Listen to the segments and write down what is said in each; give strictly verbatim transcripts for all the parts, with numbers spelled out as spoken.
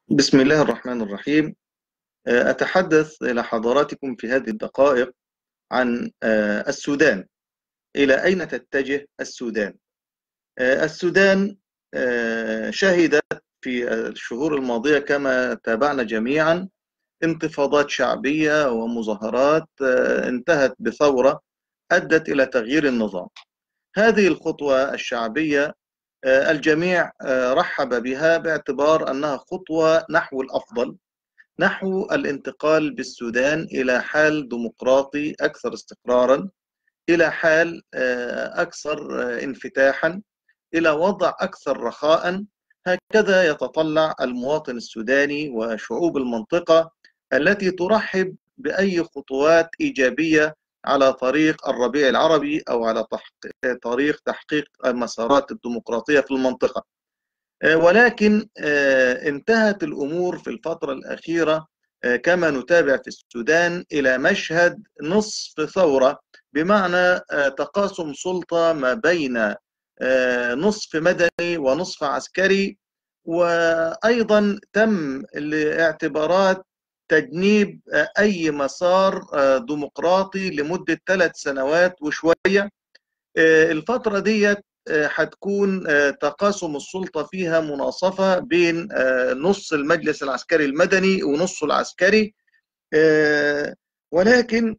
بسم الله الرحمن الرحيم. أتحدث إلى حضراتكم في هذه الدقائق عن السودان. إلى أين تتجه السودان؟ السودان شهدت في الشهور الماضية كما تابعنا جميعا انتفاضات شعبية ومظاهرات انتهت بثورة أدت إلى تغيير النظام. هذه الخطوة الشعبية الجميع رحب بها باعتبار أنها خطوة نحو الأفضل، نحو الانتقال بالسودان إلى حال ديمقراطي أكثر استقرارا، إلى حال أكثر انفتاحا، إلى وضع أكثر رخاء. هكذا يتطلع المواطن السوداني وشعوب المنطقة التي ترحب بأي خطوات إيجابية على طريق الربيع العربي أو على طريق تحقيق المسارات الديمقراطية في المنطقة. ولكن انتهت الأمور في الفترة الأخيرة كما نتابع في السودان إلى مشهد نصف ثورة، بمعنى تقاسم سلطة ما بين نصف مدني ونصف عسكري، وأيضا تم لاعتبارات تجنيب أي مسار ديمقراطي لمدة ثلاث سنوات وشوية. الفترة دي هتكون تقاسم السلطة فيها مناصفة بين نص المجلس العسكري المدني ونصه العسكري، ولكن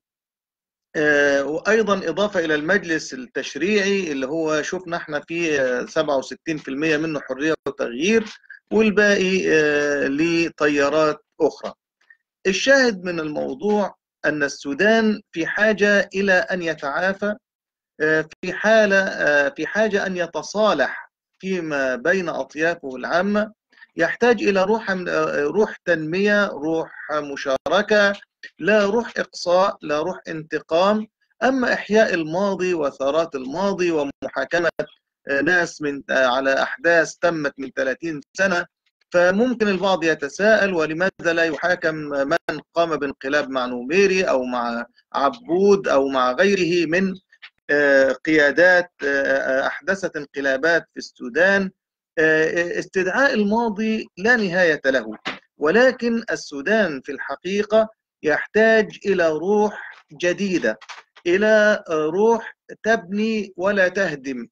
وأيضا إضافة إلى المجلس التشريعي اللي هو شفنا احنا فيه سبعة وستين بالمئة منه حرية وتغيير، والباقي لتيارات أخرى. الشاهد من الموضوع أن السودان في حاجة إلى أن يتعافى، في حالة في حاجة أن يتصالح فيما بين أطيافه العامة. يحتاج إلى روح روح تنمية، روح مشاركة، لا روح إقصاء، لا روح انتقام. أما إحياء الماضي وثارات الماضي ومحاكمة ناس من على أحداث تمت من ثلاثين سنة، فممكن البعض يتساءل ولماذا لا يحاكم من قام بانقلاب مع نوميري أو مع عبود أو مع غيره من قيادات أحدثت انقلابات في السودان. استدعاء الماضي لا نهاية له، ولكن السودان في الحقيقة يحتاج إلى روح جديدة، إلى روح تبني ولا تهدم،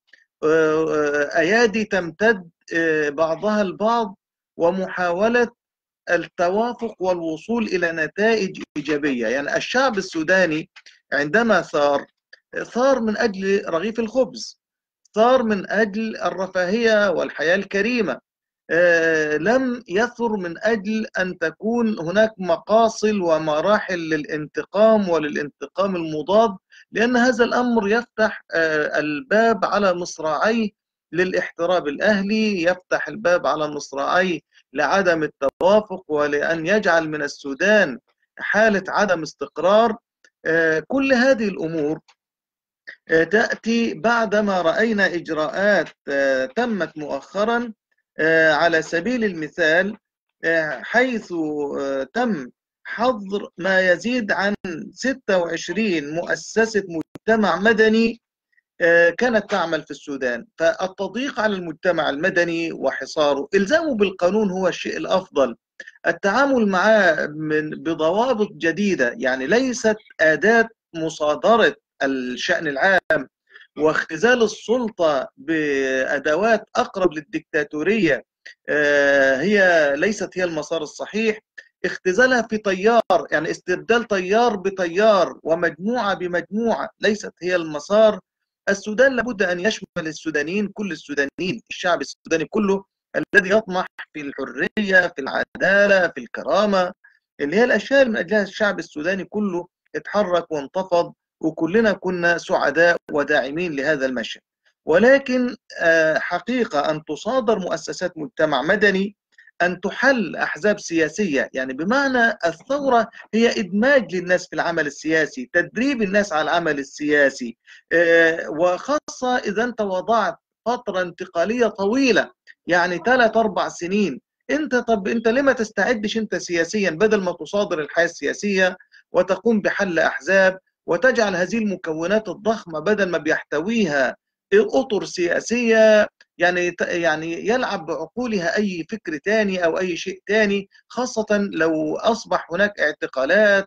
أيادي تمتد بعضها البعض، ومحاولة التوافق والوصول إلى نتائج إيجابية. يعني الشعب السوداني عندما ثار ثار من أجل رغيف الخبز، ثار من أجل الرفاهية والحياة الكريمة، آه لم يثر من أجل أن تكون هناك مقاصل ومراحل للانتقام وللانتقام المضاد، لأن هذا الأمر يفتح آه الباب على مصراعيه للاحتراب الأهلي، يفتح الباب على مصراعيه لعدم التوافق ولأن يجعل من السودان حالة عدم استقرار. آه كل هذه الأمور تأتي بعدما رأينا إجراءات تمت مؤخرا، على سبيل المثال حيث تم حظر ما يزيد عن ستة وعشرين مؤسسة مجتمع مدني كانت تعمل في السودان. فالتضييق على المجتمع المدني وحصاره، إلزامه بالقانون هو الشيء الأفضل. التعامل معه من بضوابط جديدة، يعني ليست أداة مصادرة الشأن العام واختزال السلطة بأدوات أقرب للديكتاتورية، هي ليست هي المسار الصحيح. اختزالها في تيار، يعني استبدال تيار بتيار ومجموعة بمجموعة، ليست هي المسار. السودان لابد أن يشمل السودانيين، كل السودانيين، الشعب السوداني كله الذي يطمح في الحرية، في العدالة، في الكرامة، اللي هي الأشياء اللي من أجلها الشعب السوداني كله اتحرك وانتفض، وكلنا كنا سعداء وداعمين لهذا المشهد. ولكن حقيقة أن تصادر مؤسسات مجتمع مدني، أن تحل أحزاب سياسية، يعني بمعنى الثورة هي إدماج للناس في العمل السياسي، تدريب الناس على العمل السياسي، وخاصة إذا أنت وضعت فترة انتقالية طويلة، يعني ثلاث أربع سنين. أنت طب أنت لما تستعدش أنت سياسيا بدل ما تصادر الحياة السياسية وتقوم بحل أحزاب وتجعل هذه المكونات الضخمة بدل ما بيحتويها أطر سياسية يعني يعني يلعب بعقولها أي فكر تاني أو أي شيء تاني، خاصة لو أصبح هناك اعتقالات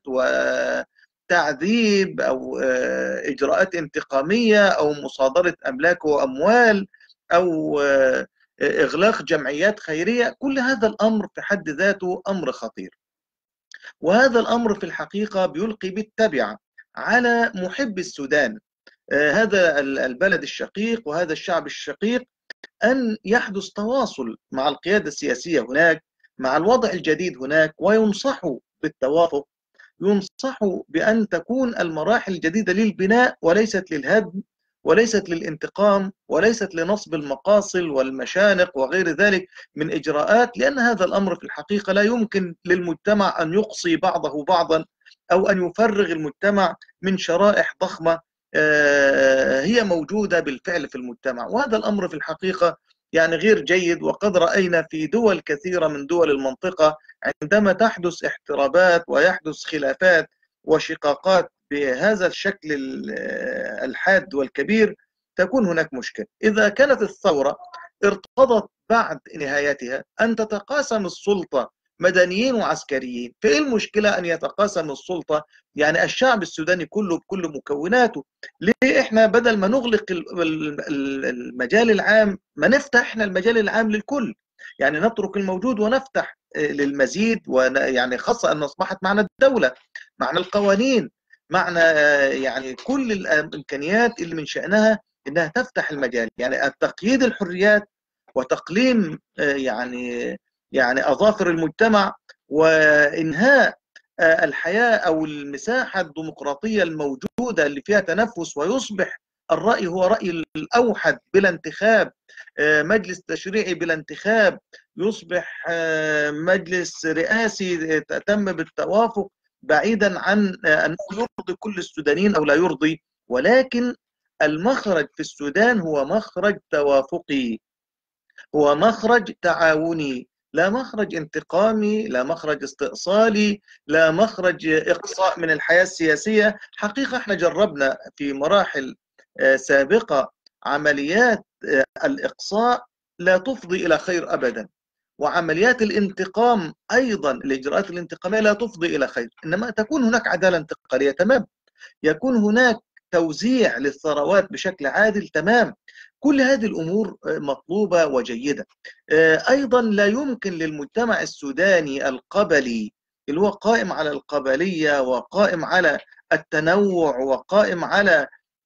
وتعذيب أو إجراءات انتقامية أو مصادرة أملاك وأموال أو إغلاق جمعيات خيرية. كل هذا الأمر في حد ذاته أمر خطير، وهذا الأمر في الحقيقة بيلقي بالتبعة على محب السودان، هذا البلد الشقيق وهذا الشعب الشقيق، أن يحدث تواصل مع القيادة السياسية هناك، مع الوضع الجديد هناك، وينصحوا بالتوافق، ينصحوا بأن تكون المراحل الجديدة للبناء وليست للهدم وليست للانتقام وليست لنصب المقاصل والمشانق وغير ذلك من إجراءات، لأن هذا الأمر في الحقيقة لا يمكن للمجتمع أن يقصي بعضه بعضا أو أن يفرغ المجتمع من شرائح ضخمة هي موجودة بالفعل في المجتمع. وهذا الأمر في الحقيقة يعني غير جيد، وقد رأينا في دول كثيرة من دول المنطقة عندما تحدث احترابات ويحدث خلافات وشقاقات بهذا الشكل الحاد والكبير تكون هناك مشكلة. إذا كانت الثورة ارتضت بعد نهايتها أن تتقاسم السلطة مدنيين وعسكريين، فإيه المشكلة أن يتقاسم السلطة يعني الشعب السوداني كله بكل مكوناته؟ ليه إحنا بدل ما نغلق المجال العام ما نفتح إحنا المجال العام للكل؟ يعني نترك الموجود ونفتح للمزيد، ويعني خاصة أن أصبحت معنا الدولة، معنا القوانين، معنا يعني كل الإمكانيات اللي من شأنها إنها تفتح المجال. يعني التقييد الحريات وتقليم يعني يعني أظافر المجتمع وإنهاء الحياة أو المساحة الديمقراطية الموجودة اللي فيها تنفس، ويصبح الرأي هو رأي الأوحد بلا انتخاب، مجلس تشريعي بلا انتخاب، يصبح مجلس رئاسي تم بالتوافق بعيدا عن أنه يرضي كل السودانيين أو لا يرضي. ولكن المخرج في السودان هو مخرج توافقي، هو مخرج تعاوني، لا مخرج انتقامي، لا مخرج استئصالي، لا مخرج إقصاء من الحياة السياسية. حقيقة احنا جربنا في مراحل سابقة عمليات الإقصاء لا تفضي إلى خير أبدا، وعمليات الانتقام أيضا الإجراءات الانتقامية لا تفضي إلى خير. إنما تكون هناك عدالة انتقالية تمام، يكون هناك توزيع للثروات بشكل عادل تمام، كل هذه الأمور مطلوبة وجيدة. أيضا لا يمكن للمجتمع السوداني القبلي اللي هو قائم على القبلية وقائم على التنوع وقائم على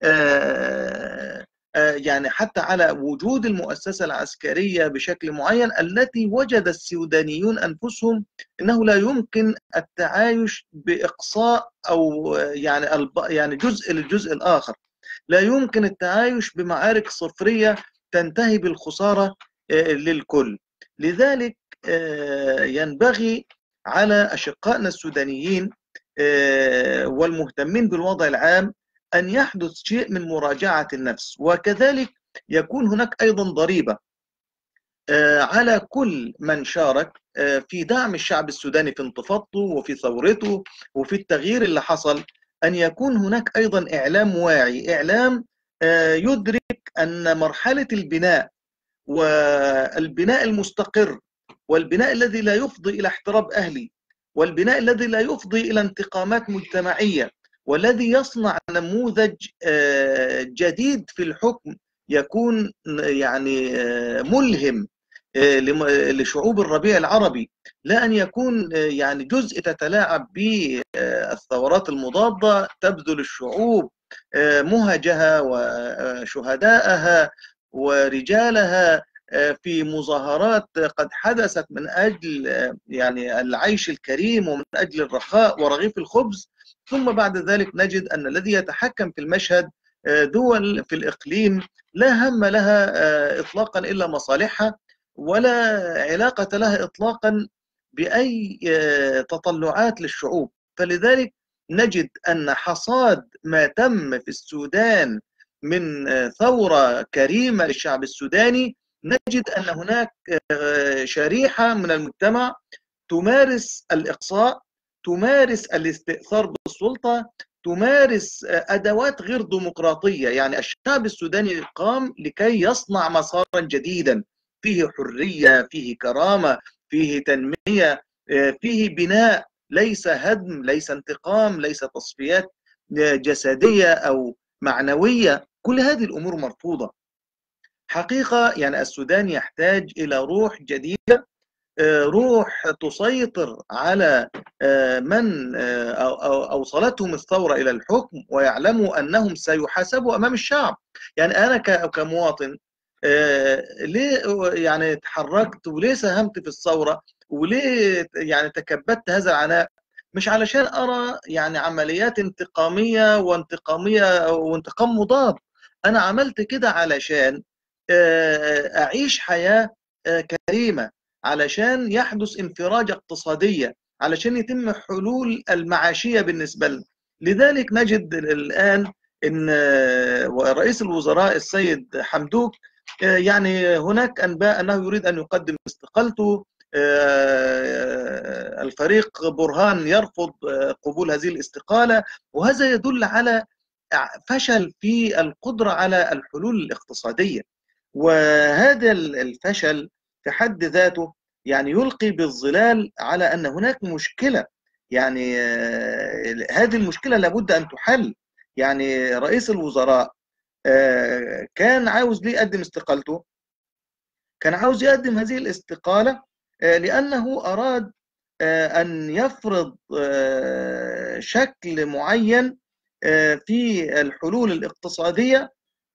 يعني حتى على وجود المؤسسة العسكرية بشكل معين، التي وجد السودانيون أنفسهم أنه لا يمكن التعايش بإقصاء أو يعني يعني جزء للجزء الآخر، لا يمكن التعايش بمعارك صفرية تنتهي بالخسارة للكل. لذلك ينبغي على أشقائنا السودانيين والمهتمين بالوضع العام أن يحدث شيء من مراجعة النفس، وكذلك يكون هناك أيضا ضريبة على كل من شارك في دعم الشعب السوداني في انتفاضته وفي ثورته وفي التغيير اللي حصل، أن يكون هناك أيضا إعلام واعي، إعلام يدرك أن مرحلة البناء والبناء المستقر والبناء الذي لا يفضي إلى احتراب أهلي والبناء الذي لا يفضي إلى انتقامات مجتمعية والذي يصنع نموذج جديد في الحكم يكون يعني ملهم لشعوب الربيع العربي، لا أن يكون يعني جزء تتلاعب به الثورات المضادة، تبذل الشعوب مهجها وشهدائها ورجالها في مظاهرات قد حدثت من أجل يعني العيش الكريم ومن أجل الرخاء ورغيف الخبز، ثم بعد ذلك نجد أن الذي يتحكم في المشهد دول في الإقليم لا هم لها إطلاقا إلا مصالحها، ولا علاقة لها إطلاقا بأي تطلعات للشعوب. فلذلك نجد أن حصاد ما تم في السودان من ثورة كريمة للشعب السوداني، نجد أن هناك شريحة من المجتمع تمارس الإقصاء، تمارس الاستئثار بالسلطة، تمارس أدوات غير ديمقراطية. يعني الشعب السوداني قام لكي يصنع مسارا جديدا فيه حرية، فيه كرامة، فيه تنمية، فيه بناء، ليس هدم، ليس انتقام، ليس تصفيات جسدية أو معنوية. كل هذه الأمور مرفوضة حقيقة. يعني السودان يحتاج إلى روح جديدة، روح تسيطر على من أوصلتهم الثورة إلى الحكم، ويعلموا أنهم سيحاسبوا أمام الشعب. يعني أنا كمواطن ليه يعني تحركت، وليه ساهمت في الثورة، وليه يعني تكبدت هذا العناء؟ مش علشان أرى يعني عمليات انتقامية وانتقامية وانتقام مضاد. أنا عملت كده علشان أعيش حياة كريمة، علشان يحدث انفراجة اقتصادية، علشان يتم حلول المعاشية بالنسبة لنا. لذلك نجد الآن أن رئيس الوزراء السيد حمدوك يعني هناك أنباء أنه يريد أن يقدم استقالته. الفريق برهان يرفض قبول هذه الاستقالة، وهذا يدل على فشل في القدرة على الحلول الاقتصادية. وهذا الفشل في حد ذاته يعني يلقي بالظلال على أن هناك مشكلة. يعني هذه المشكلة لابد أن تحل. يعني رئيس الوزراء كان عاوز ليه يقدم استقالته؟ كان عاوز يقدم هذه الاستقالة لأنه أراد أن يفرض شكل معين في الحلول الاقتصادية،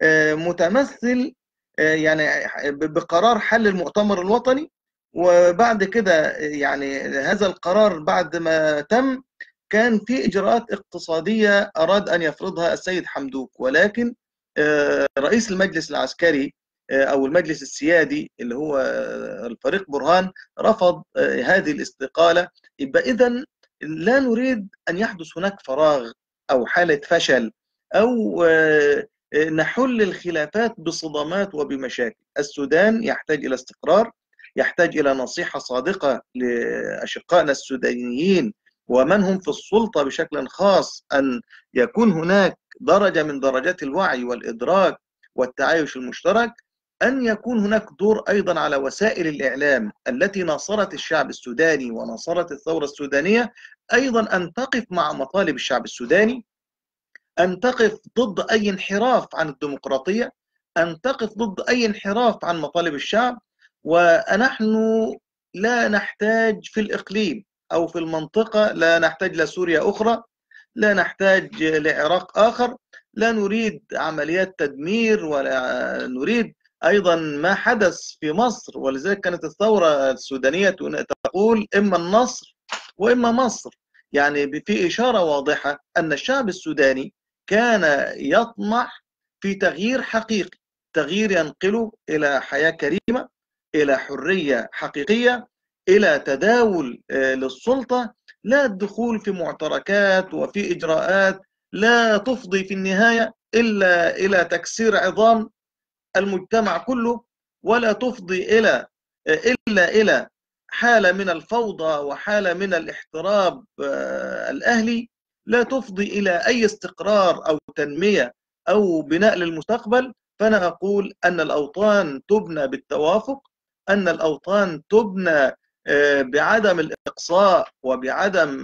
متمثل يعني بقرار حل المؤتمر الوطني. وبعد كده يعني هذا القرار بعد ما تم كان في إجراءات اقتصادية أراد أن يفرضها السيد حمدوك، ولكن رئيس المجلس العسكري أو المجلس السيادي اللي هو الفريق برهان رفض هذه الاستقالة. يبقى إذن لا نريد أن يحدث هناك فراغ أو حالة فشل، أو نحل الخلافات بصدمات وبمشاكل. السودان يحتاج إلى استقرار، يحتاج إلى نصيحة صادقة لأشقائنا السودانيين ومن هم في السلطة بشكل خاص، أن يكون هناك درجة من درجات الوعي والإدراك والتعايش المشترك، أن يكون هناك دور أيضا على وسائل الإعلام التي ناصرت الشعب السوداني وناصرت الثورة السودانية، أيضا أن تقف مع مطالب الشعب السوداني، أن تقف ضد أي انحراف عن الديمقراطية، أن تقف ضد أي انحراف عن مطالب الشعب. ونحن لا نحتاج في الإقليم أو في المنطقة، لا نحتاج لسوريا أخرى، لا نحتاج لعراق آخر، لا نريد عمليات تدمير، ولا نريد أيضا ما حدث في مصر. ولذلك كانت الثورة السودانية تقول إما النصر وإما مصر. يعني في إشارة واضحة أن الشعب السوداني كان يطمح في تغيير حقيقي، تغيير ينقله إلى حياة كريمة، إلى حرية حقيقية، إلى تداول للسلطة، لا الدخول في معتركات وفي إجراءات لا تفضي في النهاية إلا إلى تكسير عظام المجتمع كله، ولا تفضي إلى إلا إلى حالة من الفوضى وحالة من الاحتراب الأهلي، لا تفضي إلى أي استقرار أو تنمية أو بناء للمستقبل. فأنا أقول أن الأوطان تبنى بالتوافق، أن الأوطان تبنى بعدم الإقصاء وبعدم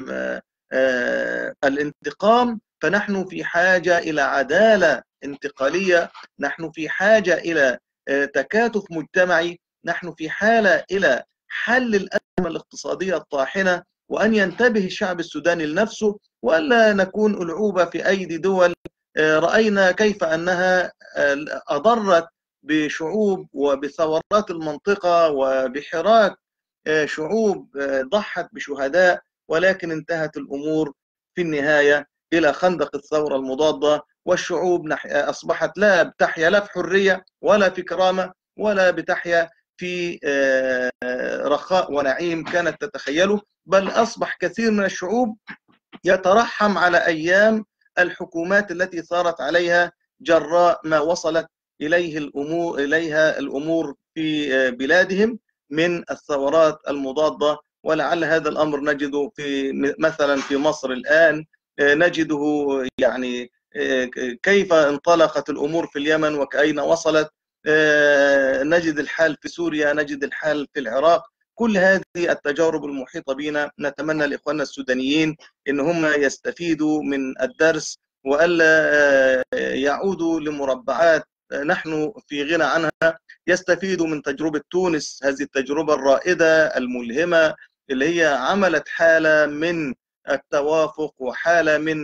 الانتقام. فنحن في حاجة إلى عدالة انتقالية، نحن في حاجة إلى تكاتف مجتمعي، نحن في حالة إلى حل الأزمة الاقتصادية الطاحنة، وأن ينتبه الشعب السوداني لنفسه، وألا نكون ألعوبة في أيدي دول رأينا كيف أنها أضرت بشعوب وبثورات المنطقة وبحراك شعوب ضحت بشهداء، ولكن انتهت الأمور في النهاية إلى خندق الثورة المضادة، والشعوب أصبحت لا بتحيا لا في حرية ولا في كرامة ولا بتحيا في رخاء ونعيم كانت تتخيله، بل أصبح كثير من الشعوب يترحم على أيام الحكومات التي ثارت عليها جراء ما وصلت إليه الأمور إليها الأمور في بلادهم من الثورات المضادة. ولعل هذا الأمر نجده في مثلا في مصر الآن نجده يعني كيف انطلقت الأمور في اليمن وكأين وصلت، نجد الحال في سوريا، نجد الحال في العراق. كل هذه التجارب المحيطة بنا نتمنى لإخواننا السودانيين إن هم يستفيدوا من الدرس وألا يعودوا لمربعات نحن في غنى عنها، يستفيدوا من تجربة تونس، هذه التجربة الرائدة الملهمة اللي هي عملت حالة من التوافق وحالة من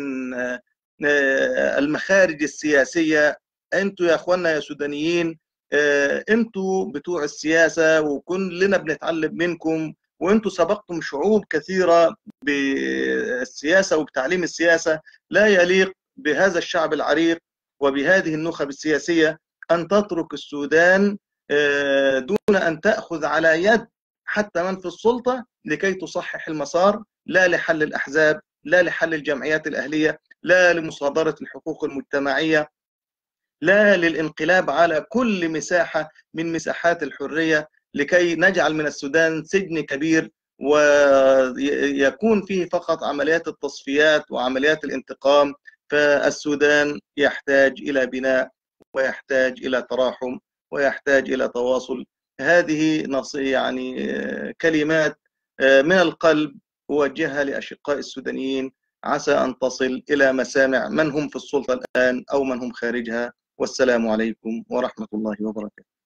المخارج السياسية. انتوا يا اخوانا يا سودانيين، انتوا بتوع السياسة وكلنا بنتعلم منكم، وانتوا سبقتم شعوب كثيرة بالسياسة وبتعليم السياسة. لا يليق بهذا الشعب العريق وبهذه النخب السياسية أن تترك السودان دون أن تأخذ على يد حتى من في السلطة لكي تصحح المسار، لا لحل الأحزاب، لا لحل الجمعيات الأهلية، لا لمصادرة الحقوق المجتمعية، لا للانقلاب على كل مساحة من مساحات الحرية، لكي نجعل من السودان سجن كبير ويكون فيه فقط عمليات التصفيات وعمليات الانتقام. فالسودان يحتاج إلى بناء، ويحتاج إلى تراحم، ويحتاج إلى تواصل. هذه يعني كلمات من القلب أوجهها لأشقاء السودانيين، عسى أن تصل إلى مسامع من هم في السلطة الآن أو من هم خارجها. والسلام عليكم ورحمة الله وبركاته.